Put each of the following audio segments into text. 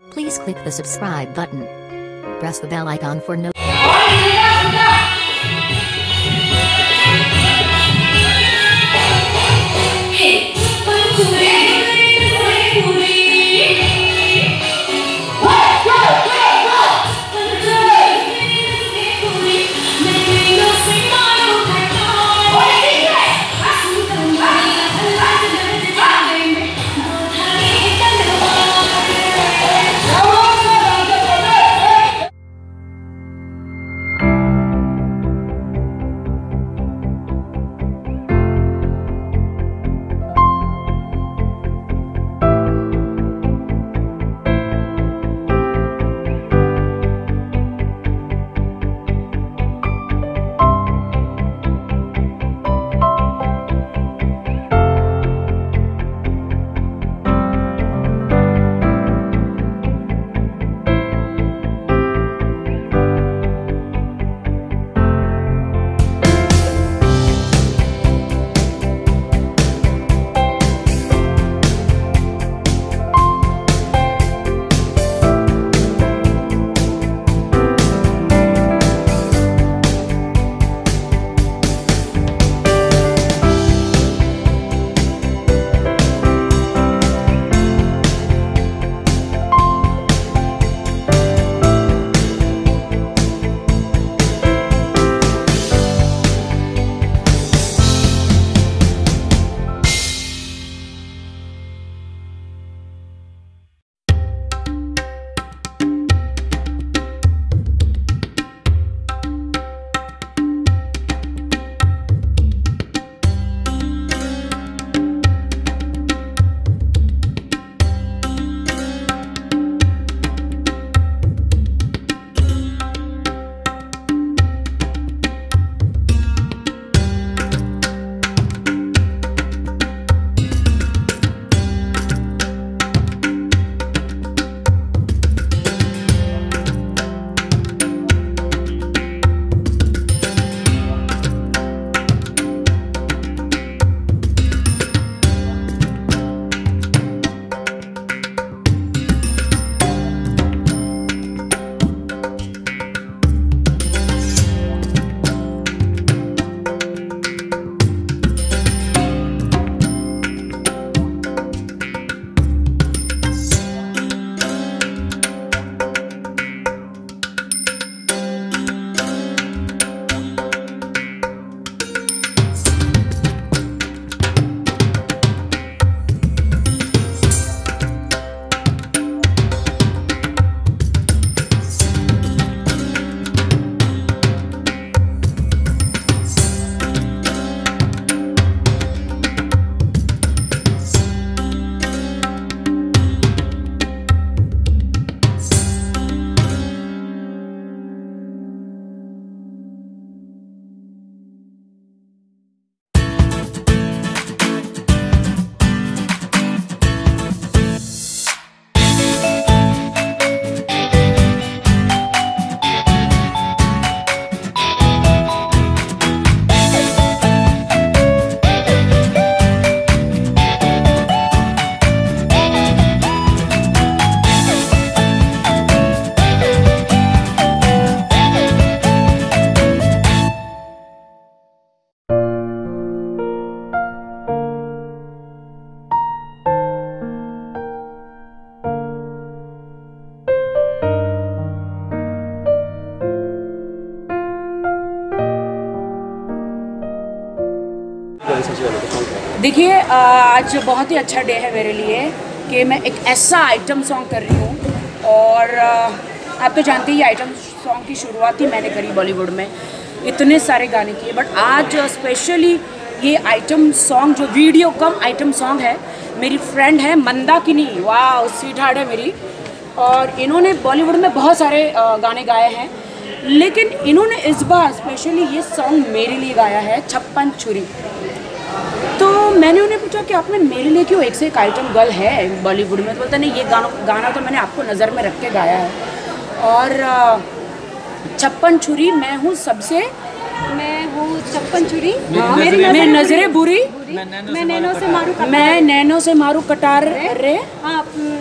Please click the subscribe button. Press the bell icon for no. देखिए आज बहुत ही अच्छा डे है मेरे लिए कि मैं एक ऐसा आइटम सॉन्ग कर रही हूँ और आप तो जानते ही आइटम सॉन्ग की शुरुआत ही मैंने करी बॉलीवुड में, इतने सारे गाने किए, बट आज स्पेशली ये आइटम सॉन्ग जो वीडियो कम आइटम सॉन्ग है, मेरी फ्रेंड है मंदाकिनी, वाह स्वीट हार्ट है मेरी, और इन्होंने बॉलीवुड में बहुत सारे गाने गाए हैं, लेकिन इन्होंने इस बार स्पेशली ये सॉन्ग मेरे लिए गाया है, छप्पन छुरी। तो मैंने उन्हें पूछा कि आपने मेरे लिए क्यों एक से एक आइटम गर्ल है बॉलीवुड में, तो बोलता नहीं ये गाना तो मैंने आपको नज़र में रख के गाया है। और छप्पन छुरी मैं हूँ सबसे, मैं हूँ छप्पन छुरी, मेरी नजरें बुरी, मैं नैनो से मारू कटार रे, हाँ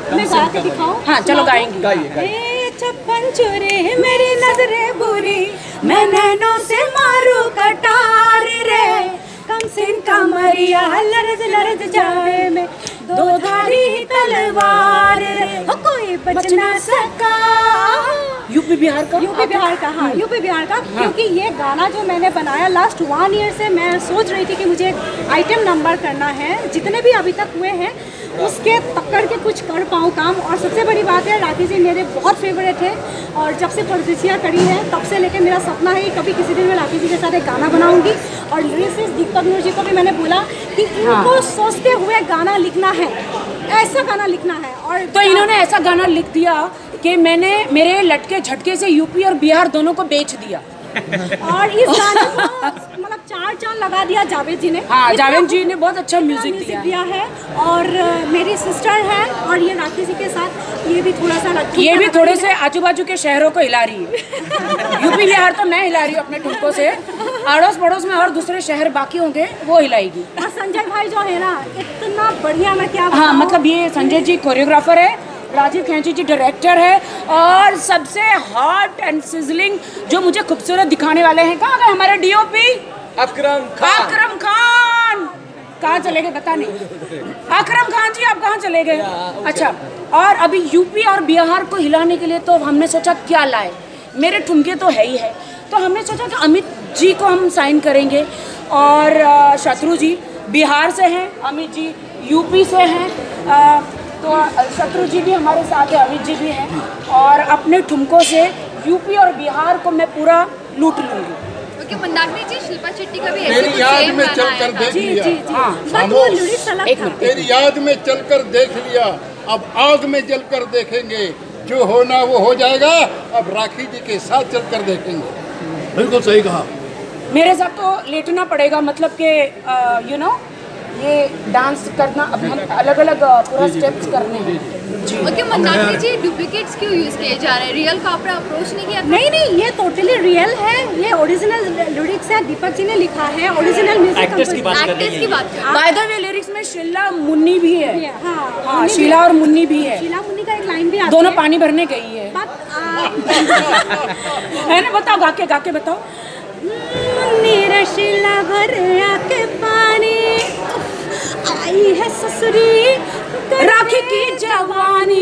मैं गा के दिखाऊं? हाँ चलो गाएंगी। ए छप्पन चूरे मेरी नजरें बुरी, मैं नैनों से मारू कटार रे, कम सिन कमरिया लरज लरज जावे में, दो धारी तलवार रे, कोई बच ना सका। यूपी बिहार का? यूपी बिहार का, हाँ यूपी बिहार का। हाँ। क्योंकि ये गाना जो मैंने बनाया लास्ट 1 ईयर से मैं सोच रही थी कि मुझे आइटम नंबर करना है, जितने भी अभी तक हुए हैं उसके पकड़ के कुछ कर पाऊँ काम। और सबसे बड़ी बात है, राखी जी मेरे बहुत फेवरेट है और जब से परदेसिया करी है तब से लेके मेरा सपना है कि कभी किसी दिन मैं राखी जी के साथ एक गाना बनाऊंगी। और लिरिसिस्ट दीपक नूर जी को भी मैंने बोला कि इनको सोचते हुए गाना लिखना है, ऐसा गाना लिखना है। और तो इन्होंने ऐसा गाना लिख दिया कि मैंने मेरे लटके झटके से यूपी और बिहार दोनों को बेच दिया। और इस गाने को मतलब 4 चांद लगा दिया जावेद जी ने। हाँ जावेद जी ने बहुत अच्छा म्यूजिक दिया है। और मेरी सिस्टर है और ये राखी जी के साथ ये भी थोड़ा सा ये भी थोड़े से आजू बाजू के शहरों को हिला रही है। यूपी बिहार तो मैं हिला रही हूँ अपने ठुमकों से, अड़ोस पड़ोस में और दूसरे शहर बाकी होंगे वो हिलाएगी। और संजय भाई जो है ना इतना बढ़िया, मैं क्या हाँ मतलब ये संजय जी कोरियोग्राफर है, राजीव खैंची जी डायरेक्टर है, और सबसे हॉट एंड सिजलिंग जो मुझे खूबसूरत दिखाने वाले हैं, कहाँ गए हमारे डीओपी अकरम खान। कहाँ चले गए पता नहीं। अकरम खान जी आप कहाँ चले गए? अच्छा, और अभी यूपी और बिहार को हिलाने के लिए तो हमने सोचा क्या लाए, मेरे ठुमके तो है ही है, तो हमने सोचा कि अमित जी को हम साइन करेंगे। और शत्रु जी बिहार से हैं, अमित जी यूपी से हैं, तो शत्रु जी भी हमारे साथ है, अमित जी भी हैं, और अपने ठुमकों से यूपी और बिहार को मैं पूरा लूट लूँगी। ओके, मंदाकिनी जी शिल्पा शेट्टी का भी मेरी याद में चलकर देख लिया। तेरी याद में चलकर देख लिया, अब आग में जलकर देखेंगे, जो होना वो हो जाएगा, अब राखी जी के साथ चलकर देखेंगे। बिल्कुल सही कहा। मेरे साथ तो लेटना पड़ेगा, मतलब कि यू नो ये डांस करना, अब हम अलग अलग पूरा स्टेप्स करने हैं। ओके मंदाकिनी जी, डुप्लीकेट्स क्यों यूज किए जा रहे हैं? रियल का आपने अप्रोच नहीं किया? नहीं, ये टोटली रियल है, ये ओरिजिनल लिरिक्स है, दीपक जी ने लिखा है, ओरिजिनल म्यूजिक एक्टर्स की बात कर रही है। बाय द वे लिरिक्स में शीला मुन्नी भी है। हाँ, शीला और मुन्नी भी है। शीला मुन्नी का एक लाइन भी आता है, दोनों पानी भरने गई है। है ना, बताओ गा के बताओ। मुन्नी शीला भर आके पानी आई है ससुरी राखी की जवानी।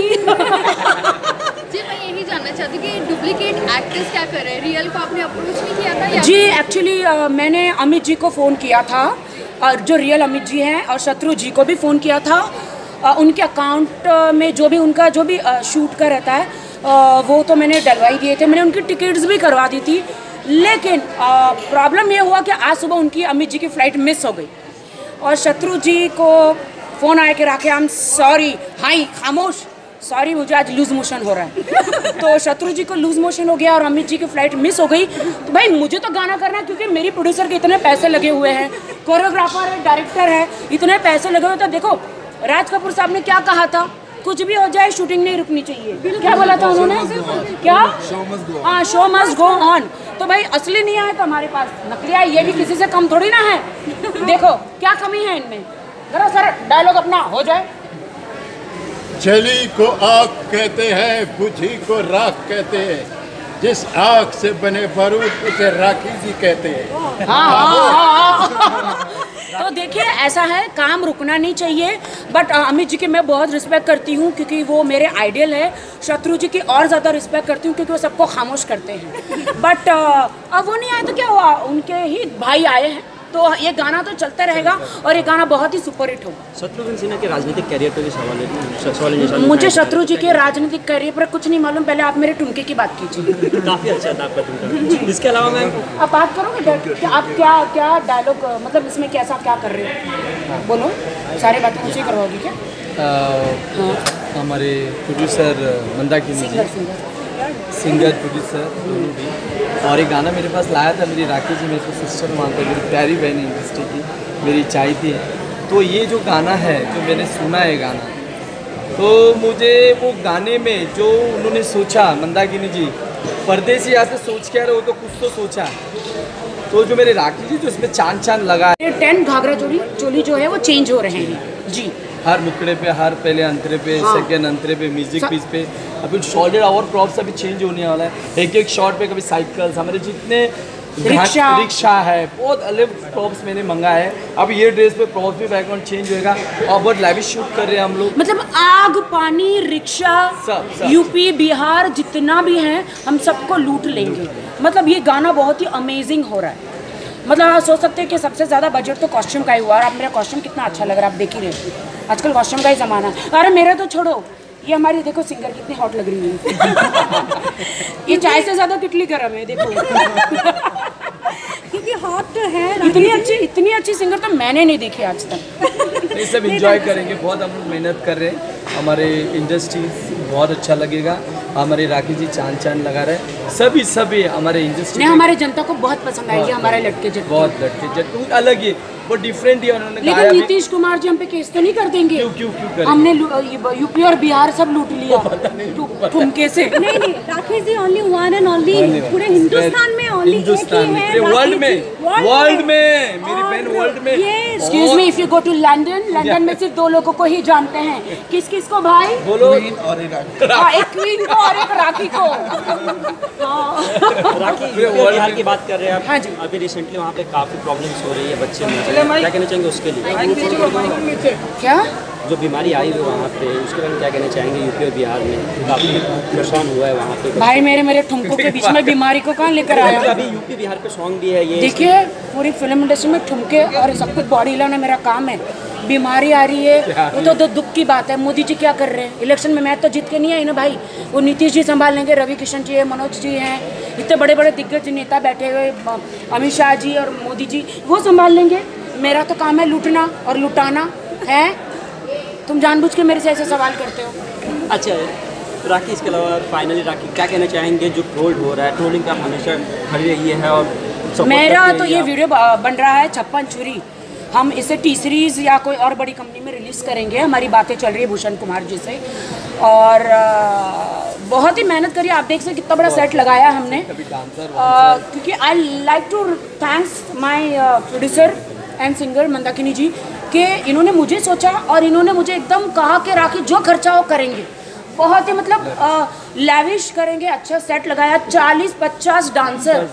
जी मैं यही जानना चाहती हूँ कि डुप्लीकेट एक्टर्स क्या कर रहे हैं? रियल को आपने अप्रोच नहीं किया था? जी एक्चुअली मैंने अमित जी को फ़ोन किया था, और जो रियल अमित जी हैं, और शत्रु जी को भी फ़ोन किया था। उनके अकाउंट में जो भी उनका जो भी शूट का रहता है वो तो मैंने डलवाई दिए थे, मैंने उनकी टिकट्स भी करवा दी थी। लेकिन प्रॉब्लम ये हुआ कि आज सुबह उनकी अमित जी की फ़्लाइट मिस हो गई, और शत्रु जी को फ़ोन आया कि Rakhi I am sorry, hi खामोश, सॉरी मुझे आज लूज मोशन हो रहा है। तो शत्रु जी को लूज मोशन हो गया और अमित जी की फ़्लाइट मिस हो गई। तो भाई मुझे तो गाना करना है, क्योंकि मेरी प्रोड्यूसर के इतने पैसे लगे हुए हैं, कोरियोग्राफर है, डायरेक्टर है, इतने पैसे लगे हुए। तो देखो राज कपूर साहब ने क्या कहा था, कुछ भी हो जाए शूटिंग नहीं रुकनी चाहिए, क्या बोला था उन्होंने? क्या? हाँ, शो मस्ट गो ऑन। तो भाई असली नहीं आए तो हमारे पास नकली आए, ये भी किसी से कम थोड़ी ना है। देखो क्या कमी है इनमें, जरा सर डायलॉग अपना हो जाए। जली को आग कहते हैं, बुझी को राख कहते हैं, जिस आग से बने बारूद उसे राखी जी कहते हैं। हाँ। तो देखिए ऐसा है, काम रुकना नहीं चाहिए। बट अमित जी की मैं बहुत रिस्पेक्ट करती हूँ, क्योंकि वो मेरे आइडियल है। शत्रु जी की और ज़्यादा रिस्पेक्ट करती हूँ, क्योंकि वो सबको खामोश करते हैं। बट अब वो नहीं आए तो क्या हुआ, उनके ही भाई आए हैं, तो ये गाना तो चलता रहेगा, और ये गाना बहुत ही सुपर हिट होगा। शत्रुघ्न सिन्हा के राजनीतिक कैरियर पर भी सवाल मुझे शत्रु जी के राजनीतिक कैरियर पर कुछ नहीं मालूम, पहले आप मेरे ठुमके की बात कीजिए। काफ़ी अच्छा था आपका ठुमका। इसके अलावा मैं आप बात करोगे, आप क्या डायलॉग, मतलब इसमें कैसा क्या कर रहे हो, बोलो, सारी बातें मुझे करवाओगी क्या? हमारे producer Mandakini ji, singer producer दोनों भी, और एक गाना मेरे पास लाया था मेरी राखी जी, मेरे सिस्टर मानते हैं, मेरी प्यारी बहन इंडस्ट्री की, मेरी चाहती है। तो ये जो गाना है, जो मैंने सुना है गाना, तो मुझे वो गाने में जो उन्होंने सोचा मंदाकिनी जी, परदेसी यहाँ से सोच के आ रहे हो तो कुछ तो सोचा, तो जो मेरे राखी जी जो इसमें चांद लगा है। 10 घाघरा चोली जो है वो चेंज हो रहे हैं जी, हर मुकड़े पे, हर पहले अंतरे पे, सेकंड अंतरे पे, म्यूजिक पीस पे अभी शॉर्टेड और प्रॉप्स अभी चेंज होने वाला है। एक एक शॉट पे कभी साइकिल्स, हमारे जितने रिक्शा है, बहुत अलग प्रॉप्स मैंने मंगाया है। अब ये ड्रेस पे प्रॉप्स भी बैकग्राउंड चेंज होएगा और बहुत लाइविश शूट कर रहे हैं हम लोग। मतलब आग, पानी, रिक्शा, सब। यूपी, बिहार जितना भी है हम सबको लूट लेंगे। मतलब ये गाना बहुत ही अमेजिंग हो रहा है। मतलब आप सोच सकते हैं कि सबसे ज़्यादा बजट तो कॉस्ट्यूम का ही हुआ। और अब मेरा कॉस्ट्यूम कितना अच्छा लग रहा है, आप देख ही रहे हैं। आजकल कॉस्ट्यूम का ही ज़माना है। अरे मेरा तो छोड़ो, ये हमारी देखो सिंगर कितनी हॉट लग रही है। ये चाय से ज़्यादा कितनी गर्म है, देखो। क्योंकि हॉट तो है। इतनी अच्छी सिंगर तो मैंने नहीं देखी आज तक। ये सब एंजॉय करेंगे, बहुत हम लोग मेहनत कर रहे हैं। हमारे इंडस्ट्री बहुत अच्छा लगेगा। हमारे राखी जी चांद चांद लगा रहे हैं। सभी हमारे इंडस्ट्री ने हमारे जनता को बहुत पसंद आएगी हमारे लटके जट। बहुत लटके जट अलग ही, वो डिफरेंट ही उन्होंने गाया। लेकिन नीतीश कुमार जी हम पे केस तो नहीं कर देंगे? क्यों करेंगे? हमने यूपी और बिहार सब लूट लिया ठुमके से। नहीं, Rakhi ji only one and only, पूरे हिंदुस्तान में ओनली एक ही है। वर्ल्ड में मेरी बहन वर्ल्ड में। Excuse me, if you go to London में सिर्फ 2 लोगों को ही जानते हैं। किस किस को भाई? बोलो। एक क्वीन को और एक राखी को। राखी बिहार की बात कर रहे हैं आप। हाँ जी। अभी रिसेंटली वहाँ पे काफ़ी प्रॉब्लम्स हो रही है बच्चे में, क्या कहना चाहेंगे उसके लिए? क्या जो बीमारी आई हुई वहाँ पे, उसके बारे में क्या कहना चाहेंगे? यूपी और बिहार में काफ़ी नुकसान हुआ है वहाँ पे। भाई मेरे ठुमकों के बीच में बीमारी को कहाँ लेकर आया? अभी यूपी बिहार पे सॉन्ग भी है ये। देखिए, पूरी फिल्म इंडस्ट्री में ठुमके और सब कुछ बॉडी हिलाना मेरा काम है। बीमारी आ रही है वो तो दुख की बात है। मोदी जी क्या कर रहे हैं? इलेक्शन में मैं तो जीत के नहीं आई ना भाई, वो नीतीश जी संभाल लेंगे, रवि किशन जी है, मनोज जी हैं, इतने बड़े बड़े दिग्गज नेता बैठे हुए, अमित शाह जी और मोदी जी, वो संभाल लेंगे। मेरा तो काम है लूटना और लुटाना है। तुम जानबूझ के मेरे से ऐसे सवाल करते हो। अच्छा राखी, इसके अलावा फाइनली राखी क्या कहना चाहेंगे? जो ट्रोल हो रहा है, ट्रोलिंग का हमेशा खड़ी रही है और मेरा तो ये वीडियो बन रहा है 56 छुरी। हम इसे टी सीरीज़ या कोई और बड़ी कंपनी में रिलीज़ करेंगे। हमारी बातें चल रही है भूषण कुमार जी से और बहुत ही मेहनत करी। आप देख सकते कितना बड़ा सेट लगाया हमने, क्योंकि I like to thanks my producer and singer Mandakini ji कि इन्होंने मुझे सोचा और इन्होंने मुझे एकदम कहा कि राखी जो खर्चा हो करेंगे। बहुत ही मतलब लैविश करेंगे। अच्छा सेट लगाया, 40-50 डांसर,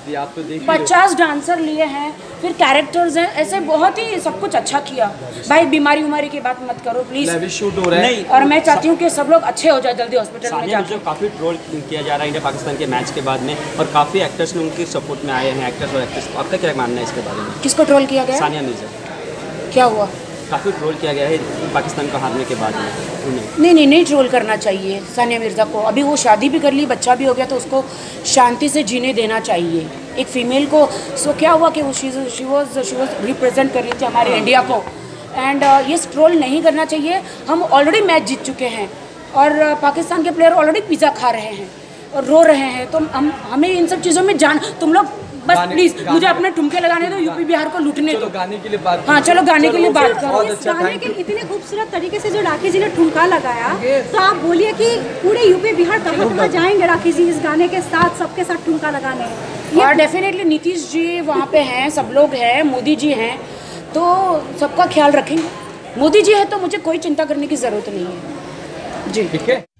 50 डांसर लिए हैं, फिर कैरेक्टर्स हैं, ऐसे बहुत ही सब कुछ अच्छा किया। भाई बीमारी उमारी की बात मत करो प्लीज। शूट हो रहा है और मैं चाहती हूँ कि सब लोग अच्छे हो जाए जल्दी हॉस्पिटल में जाके। जो काफ़ी ट्रोल किया जा रहा है इंडिया पाकिस्तान के मैच के बाद में, और काफ़ी एक्टर्स ने उनके सपोर्ट में आए हैं, एक्टर्स और एक्ट्रेस। आपका क्या मानना है इसके बारे में? किसको ट्रोल किया गया? सानिया मिर्जा। क्या हुआ? काफ़ी ट्रोल किया गया है पाकिस्तान को हारने के बाद में उन्हें। नहीं ट्रोल करना चाहिए सानिया मिर्ज़ा को। अभी वो शादी भी कर ली, बच्चा भी हो गया, तो उसको शांति से जीने देना चाहिए। एक फीमेल को सो क्या हुआ कि वो शी वॉज रिप्रेजेंट कर रही थी हमारे इंडिया को। एंड ये ट्रोल नहीं करना चाहिए। हम ऑलरेडी मैच जीत चुके हैं और पाकिस्तान के प्लेयर ऑलरेडी पिज़्ज़ा खा रहे हैं और रो रहे हैं। तो हमें इन सब चीज़ों में तुम लोग बस प्लीज मुझे अपने ठुमके लगाने दो, यूपी बिहार को लूटने दो। गाने के लिए बात। हाँ चलो गाने के लिए बात करो। इस गाने के इतने खूबसूरत तरीके से जो राखी जी ने ठुमका लगाया, तो आप बोलिए कि पूरे यूपी बिहार कहाँ जाएंगे राखी जी इस गाने के साथ, सबके साथ ठुमका लगाने। और डेफिनेटली नीतीश जी वहाँ पे हैं, सब लोग हैं, मोदी जी हैं, तो सबका ख्याल रखेंगे। मोदी जी है तो मुझे कोई चिंता करने की ज़रूरत नहीं है जी। ठीक है।